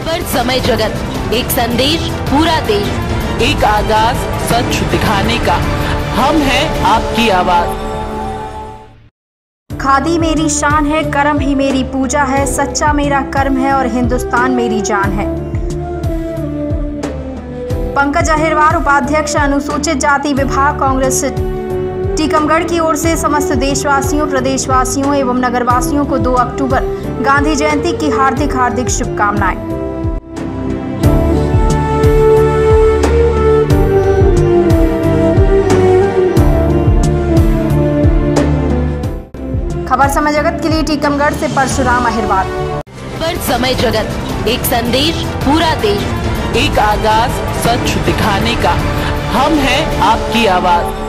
खबर समय जगत, एक संदेश पूरा देश, एक आगाज सच दिखाने का, हम हैं आपकी आवाज। खादी मेरी शान है, कर्म ही मेरी पूजा है, सच्चा मेरा कर्म है और हिंदुस्तान मेरी जान है। पंकज अहिरवार, उपाध्यक्ष अनुसूचित जाति विभाग, कांग्रेस टीकमगढ़ की ओर से समस्त देशवासियों, प्रदेशवासियों एवं नगरवासियों को 2 अक्टूबर गांधी जयंती की हार्दिक शुभकामनाएं। खबर समय जगत के लिए टीकमगढ़ से परशुराम अहिरवार। खबर समय जगत, एक संदेश पूरा देश, एक आगाज सच दिखाने का, हम हैं आपकी आवाज।